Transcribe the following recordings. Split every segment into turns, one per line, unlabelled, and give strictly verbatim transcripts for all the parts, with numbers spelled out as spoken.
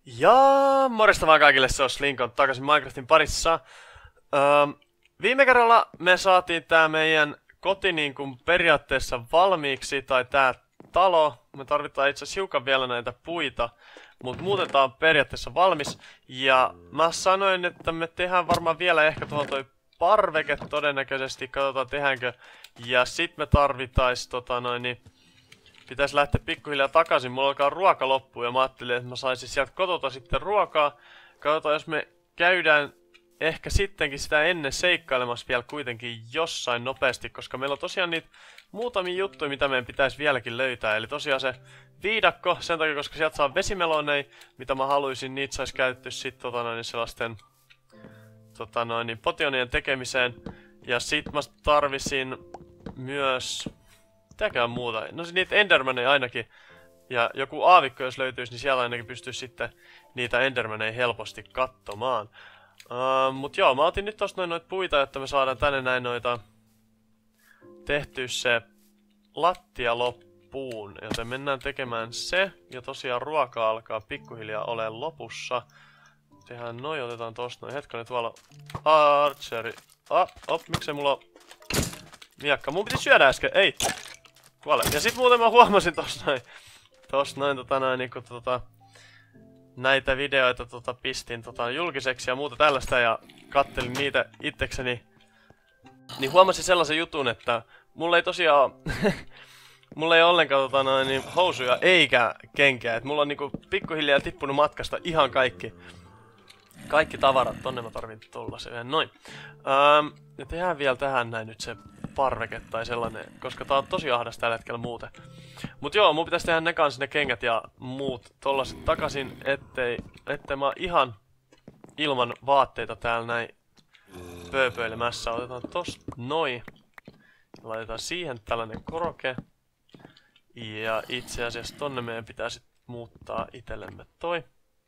Ja morjesta vaan kaikille, se on Slinkon takaisin Minecraftin parissa. Öö, viime kerralla me saatiin tää meidän koti niin kuin periaatteessa valmiiksi, tai tää talo. Me tarvitaan itse asiassa hiukan vielä näitä puita, mutta muuten tää on periaatteessa valmis. Ja mä sanoin, että me tehdään varmaan vielä ehkä tuohon toi parveke todennäköisesti, katsotaan tehdäänkö. Ja sit me tarvitais tota noin niin... Pitäis lähteä pikkuhiljaa takaisin, mulla alkaa ruoka loppu ja mä ajattelin, että mä saisin sieltä kotota sitten ruokaa. Katsotaan, jos me käydään ehkä sittenkin sitä ennen seikkailemassa vielä kuitenkin jossain nopeasti, koska meillä on tosiaan niitä muutamia juttuja, mitä meidän pitäisi vieläkin löytää. Eli tosiaan se viidakko, sen takia, koska sieltä saa vesimeloneja, mitä mä haluaisin, niitä sais käytetty sitten tota noin sellaisten tota noin potionien tekemiseen. Ja sit mä tarvisin myös... Mitäkään muuta? No se niitä Endermaneja ainakin. Ja joku aavikko jos löytyisi, niin siellä ainakin pystyisi sitten niitä Endermaneja helposti katsomaan. Uh, mut joo, mä otin nyt tosta noin noita puita, jotta me saadaan tänne näin noita tehtyä se lattia loppuun. Joten mennään tekemään se. Ja tosiaan ruoka alkaa pikkuhiljaa olemaan lopussa. Tehdään noin, otetaan tosta noin. Hetkonen tuolla archeri. Ah, op, miksei mulla on miakka? Mun piti syödä äsken, ei! Kuole. Ja sit muuten mä huomasin tossa noin, tossa noin tota noin niinku tota, näitä videoita tota pistin tota julkiseksi ja muuta tällaista ja kattelin niitä itsekseni. Niin huomasin sellaisen jutun, että mulla ei tosiaan mulla ei ollenkaan tota noin niin housuja eikä kenkää. Et mulla on niinku pikkuhiljaa tippunut matkasta ihan kaikki. Kaikki tavarat, tonne mä tarvin tollasen. Noin. Ähm, ja tehdään vielä tähän näin nyt se parveke tai sellainen, koska tää on tosi ahdas tällä hetkellä muuten. Mut joo, mun pitäis tehdä ne kans ne kengät ja muut tollaset takaisin, ettei, ettei mä ihan ilman vaatteita täällä näin pööpöilemässä. Otetaan tosta noin. Laitetaan siihen tällainen koroke. Ja itse asiassa tonne meidän pitää sit muuttaa itsellemme toi.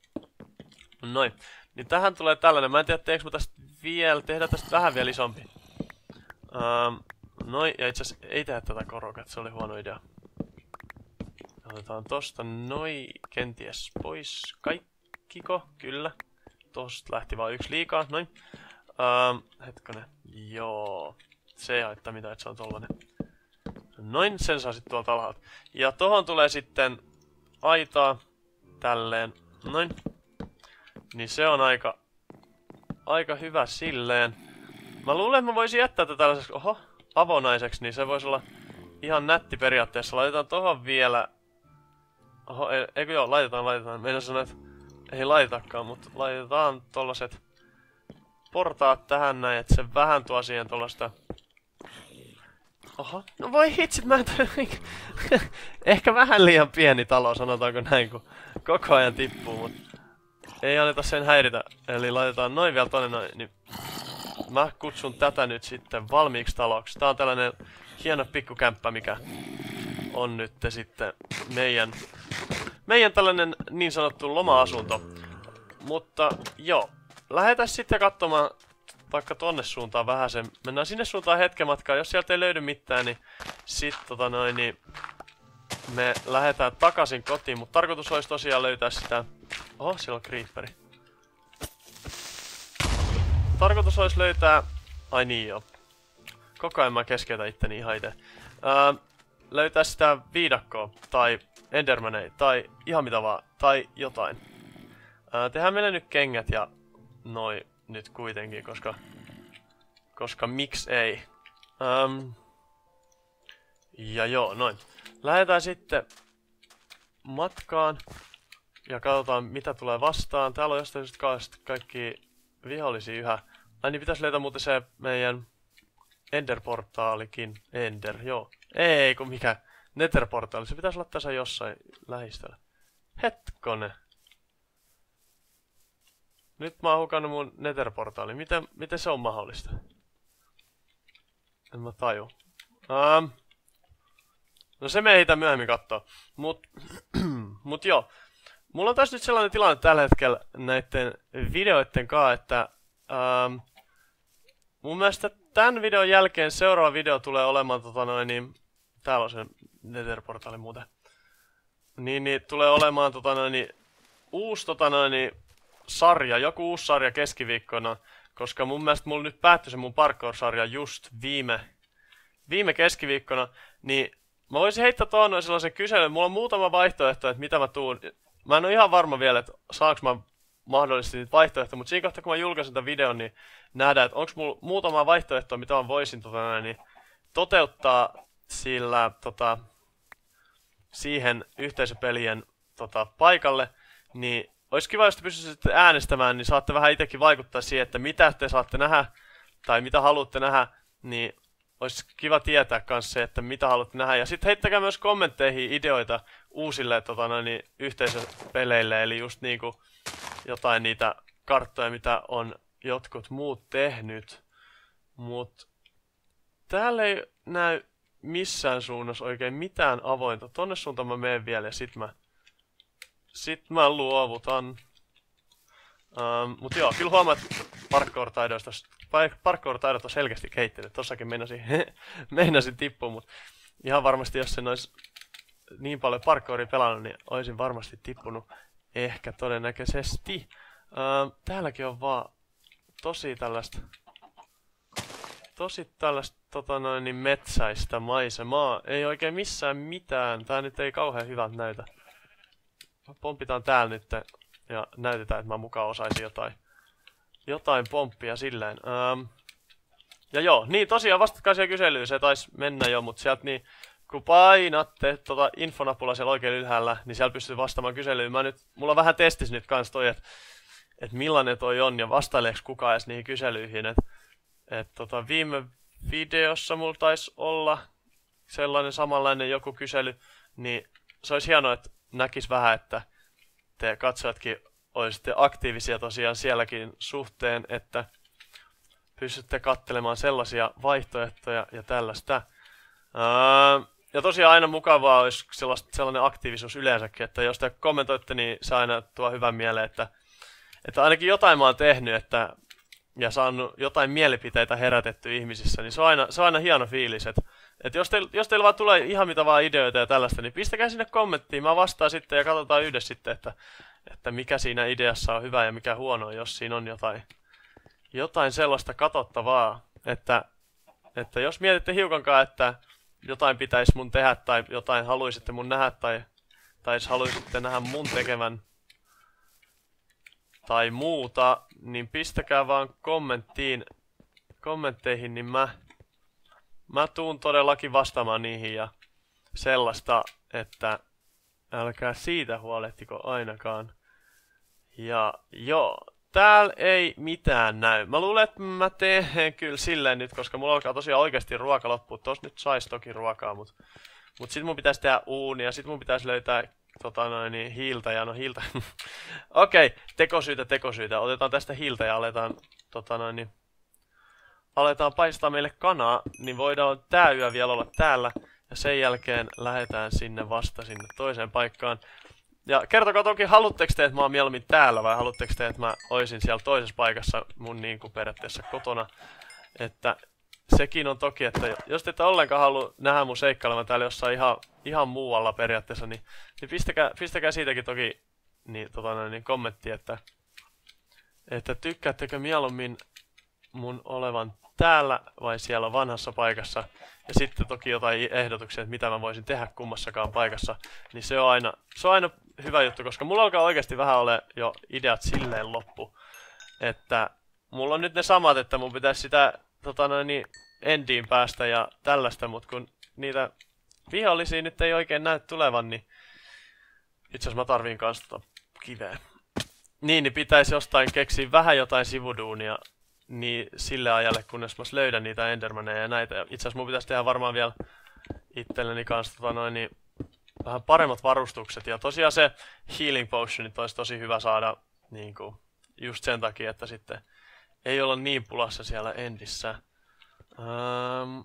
Noin. Niin tähän tulee tällainen. Mä en tiedä, teekö mä tästä vielä, tehdään tästä vähän vielä isompi. Um, noin, ja itse asiassa ei tehdä tätä koroketta, se oli huono idea. Otetaan tosta noin, kenties pois. Kaikkiko? Kyllä. Tosta lähti vaan yksi liikaa, noin. Um, hetkonen, joo. Se ei haittaa mitään, että se on tollanen. Noin, sen saa sitten tuolta alhaalta. Ja tohon tulee sitten aitaa. Tälleen, noin. Niin se on aika, aika hyvä silleen. Mä luulen, että mä voisin jättää tätä tällaiseksi, oho, avonaiseksi, niin se voisi olla ihan nätti periaatteessa. Laitetaan tohon vielä... Oho, ei, eikö joo, laitetaan, laitetaan. Meidän sanoa, että ei laitetakaan, mutta laitetaan tollaset portaat tähän näin, että se vähän tuo siihen tollasta... Oho, no voi hitsit, mä en ehkä vähän liian pieni talo, sanotaanko näin, kun koko ajan tippuu, mutta ei anneta sen häiritä. Eli laitetaan noin vielä tonne noin, niin... Mä kutsun tätä nyt sitten valmiiksi taloksi. Tää on tällainen hieno pikkukämppä, mikä on nyt sitten meidän, meidän tällainen niin sanottu loma-asunto. Mutta joo, lähdetään sitten katsomaan vaikka tonne suuntaan vähän sen. Mennään sinne suuntaan hetken matkaa. Jos sieltä ei löydy mitään, niin sit tota noin, niin me lähdetään takaisin kotiin. Mutta tarkoitus olisi tosiaan löytää sitä... Oho, siellä on creeperi. Tarkoitus olisi löytää... Ai niin joo. Koko ajan mä keskeytän itteni ihan ite. Öö, löytää sitä viidakkoa, tai endermaneja, tai ihan mitä vaan, tai jotain. Öö, tehdään meille nyt kengät ja noi nyt kuitenkin, koska... Koska miksi ei. Öö, ja joo, noin. Lähdetään sitten matkaan. Ja katsotaan mitä tulee vastaan. Täällä on jostain kaikki vihollisia yhä. Ai niin pitäis löytää muuten se meidän Ender-portaalikin. Ender, joo. Ei kun mikä Nether-portaali. Se pitäis olla tässä jossain lähistöllä. Hetkone. Nyt mä oon hukannut mun Nether-portaali. Miten, miten se on mahdollista? En mä taju. Um, no se me ei myöhemmin kattoo. Mut, mut joo. Mulla on tässä nyt sellainen tilanne tällä hetkellä näiden videoiden kanssa, että ähm, mun mielestä tämän videon jälkeen seuraava video tulee olemaan tota noin niin... Täällä on se Nether-portaali muuten. Niin, niin tulee olemaan tota noin niin... uusi tota noin, sarja, joku uusi sarja keskiviikkona, koska mun mielestä mulla nyt päättyi se mun parkour-sarja just viime, viime keskiviikkona, niin mä voisin heittää tuohon noin sellaisen kyselyn. Mulla on muutama vaihtoehto, että mitä mä tuun. Mä en ole ihan varma vielä, että saanko mä mahdollisesti niitä vaihtoehtoja, mutta siinä kohtaa kun mä julkaisen tämän videon, niin nähdään, että onko mulla muutama vaihtoehto, mitä mä voisin tota noin, niin toteuttaa sillä tota, siihen yhteisöpelien tota, paikalle, niin olisi kiva, jos te pystyisitte äänestämään, niin saatte vähän itsekin vaikuttaa siihen, että mitä te saatte nähdä, tai mitä haluatte nähdä, niin olisi kiva tietää myös se, että mitä haluatte nähdä. Ja sitten heittäkää myös kommentteihin ideoita uusille tota, noin, niin, yhteisöpeleille, eli just niinku jotain niitä karttoja, mitä on jotkut muut tehnyt. Mut täällä ei näy missään suunnassa oikein mitään avointa. Tonne suuntaan mä menen vielä ja sit mä, sit mä luovutan. Um, mut joo, kyllä huomaat, että parkour-taidoista, parkour-taidot on selkeästi kehittynyt. Tossakin meinasin, meinasin tippua, mut ihan varmasti jos sen olisi niin paljon parkouria pelannut, niin olisin varmasti tippunut ehkä todennäköisesti. Um, täälläkin on vaan tosi tällaista Tosi tällaista tota noin, niin metsäistä maisemaa. Ei oikein missään mitään. Tää nyt ei kauhean hyvältä näytä. Pompitaan täällä nyt ja näytetään, että mä mukaan osaisin jotain, jotain pomppia silleen. Ähm. Ja joo, niin tosiaan vastatkaa siihen kyselyyn. Se taisi mennä jo, mutta sieltä niin kun painatte tota infonapula siellä oikein ylhäällä, niin siellä pystyy vastaamaan kyselyyn. Mä nyt, mulla on vähän testis nyt kans toi, että et millainen toi on ja vastaileeko kukaan edes niihin kyselyihin. Et, et tota, viime videossa mulla taisi olla sellainen samanlainen joku kysely, niin se olisi hienoa, että näkis vähän, että te katsojatkin olisitte aktiivisia tosiaan sielläkin suhteen, että pystytte katselemaan sellaisia vaihtoehtoja ja tällaista. Ää, ja tosiaan aina mukavaa olisi sellainen aktiivisuus yleensäkin, että jos te kommentoitte, niin se aina tuo hyvän mieleen, että, että ainakin jotain mä oon tehnyt, että ja saanut jotain mielipiteitä herätetty ihmisissä, niin se on aina, se on aina hieno fiilis. Että, että jos, teillä, jos teillä vaan tulee ihan mitä vaan ideoita ja tällaista, niin pistäkää sinne kommenttiin. Mä vastaan sitten ja katsotaan yhdessä sitten, että, että mikä siinä ideassa on hyvä ja mikä huono, jos siinä on jotain, jotain sellaista katsottavaa. Että, että jos mietitte hiukankaan, että jotain pitäisi mun tehdä tai jotain haluaisitte mun nähdä tai, tai haluaisitte nähdä mun tekevän tai muuta, niin pistäkää vaan kommenttiin, kommentteihin, niin mä, mä tuun todellakin vastaamaan niihin ja sellaista, että älkää siitä huolehtiko ainakaan. Ja joo, täällä ei mitään näy. Mä luulen, että mä teen kyllä silleen nyt, koska mulla alkaa tosiaan oikeasti ruoka loppua. Tos nyt sais toki ruokaa, mut, mut sit mun pitäisi tehdä uuni ja sit mun pitäisi löytää Tota noin, niin hiiltä ja no hiiltä. Okei, okay, tekosyitä, tekosyitä. Otetaan tästä hiiltä ja aletaan, tota noin, niin, aletaan paistaa meille kanaa, niin voidaan tää yö vielä olla täällä. Ja sen jälkeen lähdetään sinne vasta sinne toiseen paikkaan. Ja kertokaa toki, haluatteko te, että mä oon mieluummin täällä vai haluatteko te, että mä oisin siellä toisessa paikassa mun niin kuin periaatteessa kotona. Että sekin on toki, että jos te ette ollenkaan halua nähdä mun seikkailemaan täällä jossain ihan, ihan muualla periaatteessa, niin, niin pistäkää, pistäkää siitäkin toki niin, tota noin, niin kommentti, että, että tykkäättekö mieluummin mun olevan täällä vai siellä vanhassa paikassa. Ja sitten toki jotain ehdotuksia, että mitä mä voisin tehdä kummassakaan paikassa, niin se on aina, se on aina hyvä juttu, koska mulla alkaa oikeasti vähän ole jo ideat silleen loppu. Että mulla on nyt ne samat, että mun pitäisi sitä tota noin, niin endiin päästä ja tällaista, mutta kun niitä vihollisia nyt ei oikein näy tulevan, niin itse asiassa mä tarviin kans tota kiveä. Niin, niin pitäisi jostain keksiä vähän jotain sivuduunia niin sille ajalle, kunnes mä löydän niitä endermaneja ja näitä. Itse asiassa mun pitäisi tehdä varmaan vielä itselleni kanssa tota noin, niin vähän paremmat varustukset. Ja tosiaan se healing potionit olisi tosi hyvä saada niin kuin, just sen takia, että sitten ei olla niin pulassa siellä endissä. Ähm,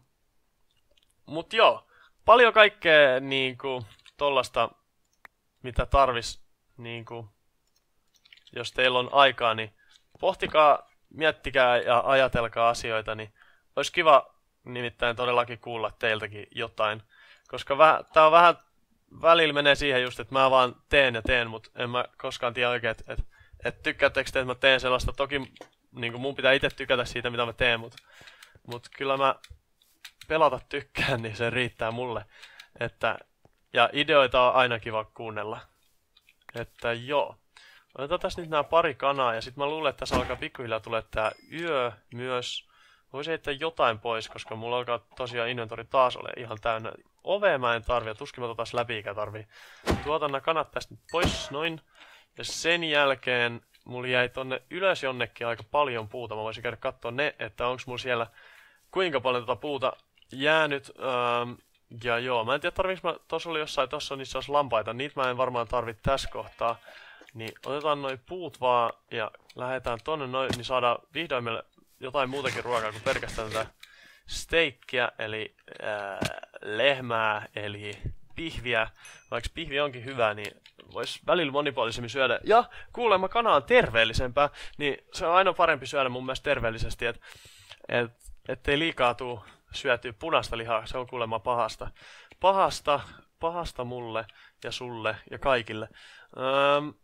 mut joo, paljon kaikkea niinku tollasta, mitä tarvis, niinku, jos teillä on aikaa, niin pohtikaa, miettikää ja ajatelkaa asioita, niin olisi kiva nimittäin todellakin kuulla teiltäkin jotain. Koska väh, tää on vähän, välillä menee siihen just, että mä vaan teen ja teen, mut en mä koskaan tiedä oikein, että et, et tykkäättekö te, että mä teen sellaista. Toki niin mun pitää itse tykätä siitä, mitä mä teen, mut, mut kyllä mä pelata tykkään, niin se riittää mulle. Että, ja ideoita on aina kiva kuunnella. Että joo. Otetaan tässä nyt nää pari kanaa ja sit mä luulen, että tässä alkaa pikkuhiljaa tulee tää yö myös. Voisin heittää jotain pois, koska mulla alkaa tosiaan inventori taas ole ihan täynnä. Ovea mä en tarvi ja tuskin mä totas läpiikä tarvii. Tuotan nää kanat tästä nyt pois, noin. Ja sen jälkeen mulla jäi tonne ylös jonnekin aika paljon puuta. Mä voisin käydä katsoa ne, että onks mulla siellä kuinka paljon tota puuta jäänyt. Ähm, ja joo, mä en tiedä tarviiks mä, tossa oli jossain, tossa niissä olisi lampaita. Niitä mä en varmaan tarvitse tässä kohtaa. Niin otetaan noin puut vaan ja lähdetään tonne noin, niin saadaan vihdoin meille jotain muutakin ruokaa kuin pelkästään tätä steikkiä, eli ää, lehmää, eli pihviä. Vaikka pihvi onkin hyvä, niin vois välillä monipuolisemmin syödä. Ja kuulemma kana on terveellisempää, niin se on aina parempi syödä mun mielestä terveellisesti, et, et, ettei liikaa tuu syötyä punaista lihaa, se on kuulemma pahasta. Pahasta, pahasta mulle ja sulle ja kaikille. Öm,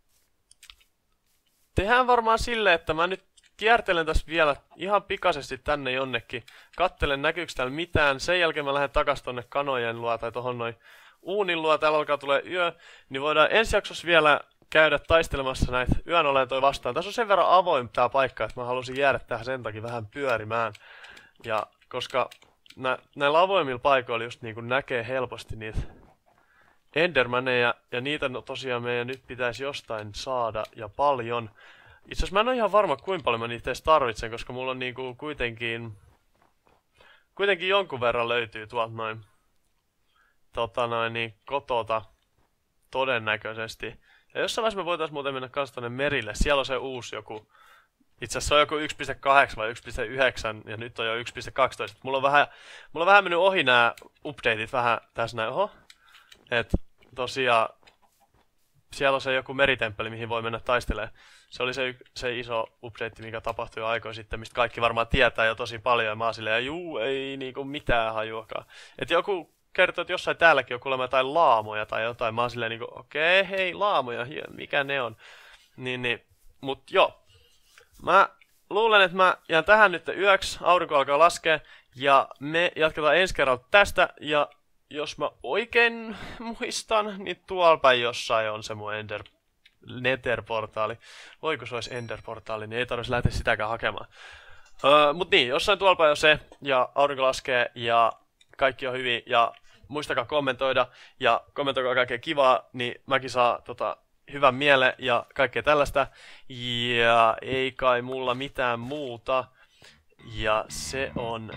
tehdään varmaan silleen, että mä nyt kiertelen tässä vielä ihan pikaisesti tänne jonnekin. Kattelen näkyykö täällä mitään. Sen jälkeen mä lähden takas tonne kanojen luo tai tohon noin uunin luo. Täällä alkaa tulee yö. Niin voidaan ensi jaksossa vielä käydä taistelemassa näitä yön olentoja vastaan. Tässä on sen verran avoin tää paikka, että mä halusin jäädä tähän sen takia vähän pyörimään. Ja koska nä näillä avoimilla paikoilla just niin kuin näkee helposti niitä endermaneja. Ja niitä no, tosiaan meidän nyt pitäisi jostain saada ja paljon. Itse asiassa mä en ole ihan varma, kuinka paljon mä niitä edes tarvitsen, koska mulla on niinku kuitenkin... Kuitenkin jonkun verran löytyy tuolta noin... Tota noin niin kotota. Todennäköisesti. Ja jossain vaiheessa me voitais muuten mennä kanssa tonne merille. Siellä on se uusi joku... Itse asiassa se on joku yksi pilkku kahdeksan vai yksi pilkku yhdeksän ja nyt on jo yksi pilkku kaksitoista. Mulla on vähän... Mulla on vähän mennyt ohi nää updateit vähän tässä näin. Oho. Et tosiaan... Siellä on se joku meritemppeli, mihin voi mennä taistelemaan. Se oli se, se iso update, mikä tapahtui aikoin sitten, mistä kaikki varmaan tietää jo tosi paljon. Ja mä oon silleen, juu, ei niinku mitään hajuakaan. Et joku kertoo, että jossain täälläkin on kuulemma jotain laamoja tai jotain. Mä oon silleen niinku, okei, okay, hei, laamoja, mikä ne on? Niin, niin. Mut joo. Mä luulen, että mä jään tähän nyt yöksi. Aurinko alkaa laskea. Ja me jatketaan ensi kerralla tästä. Ja jos mä oikein muistan, niin tuolla päin jossain on se mun Ender... Nether-portaali. Voiko se olisi Ender-portaali, niin ei tarvitsisi lähteä sitäkään hakemaan. Öö, mut niin, jossain tuolla päin on se, ja aurinko laskee, ja kaikki on hyvin, ja muistakaa kommentoida, ja kommentoikaa kaikkea kivaa, niin mäkin saa tota, hyvän mielen, ja kaikkea tällaista. Ja ei kai mulla mitään muuta, ja se on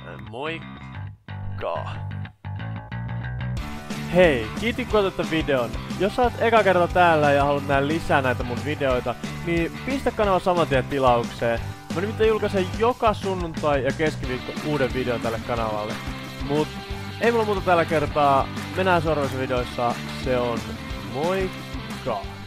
moikka!
Hei, kiitin kun otit videon. Jos olet eka kerta täällä ja haluat nähdä lisää näitä mun videoita, niin pistä kanava saman tien tilaukseen. Mä nimittäin julkaisen joka sunnuntai ja keskiviikko uuden videon tälle kanavalle. Mut ei mulla muuta tällä kertaa. Mennään seuraavissa videoissa. Se on moikka!